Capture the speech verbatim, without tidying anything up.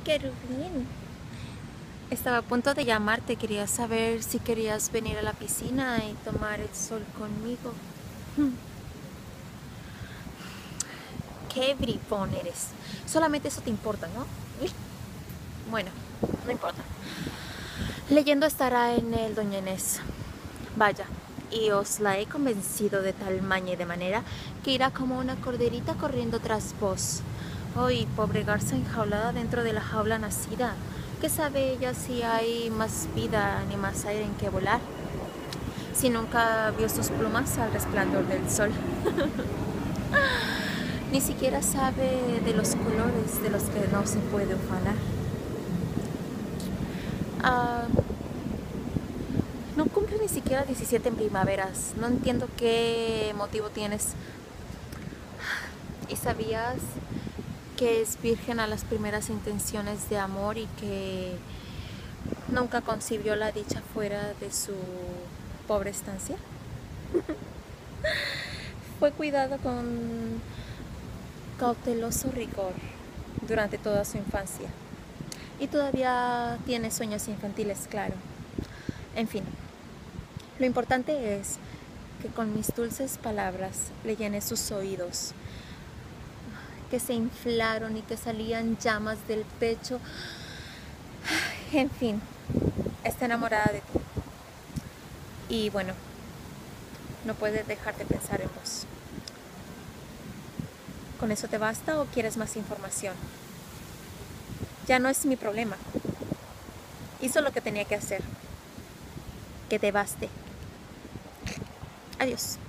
Querubín. Estaba a punto de llamarte, quería saber si querías venir a la piscina y tomar el sol conmigo. Qué bribón eres. Solamente eso te importa, ¿no? Bueno, no importa. Leyendo estará en el Doña Inés. Vaya, y os la he convencido de tal maña y de manera que irá como una corderita corriendo tras vos. Ay, pobre garza enjaulada dentro de la jaula nacida. ¿Qué sabe ella si hay más vida ni más aire en que volar? Si nunca vio sus plumas al resplandor del sol. Ni siquiera sabe de los colores de los que no se puede ufanar. Ah, no cumple ni siquiera diecisiete en primaveras. No entiendo qué motivo tienes. ¿Y sabías que es virgen a las primeras intenciones de amor y que nunca concibió la dicha fuera de su pobre estancia? Fue cuidado con cauteloso rigor durante toda su infancia y todavía tiene sueños infantiles, claro. En fin, lo importante es que con mis dulces palabras le llené sus oídos, que se inflaron y que salían llamas del pecho. En fin, está enamorada de ti. Y bueno, no puede dejar de pensar en vos. ¿Con eso te basta o quieres más información? Ya no es mi problema. Hizo lo que tenía que hacer. Que te baste. Adiós.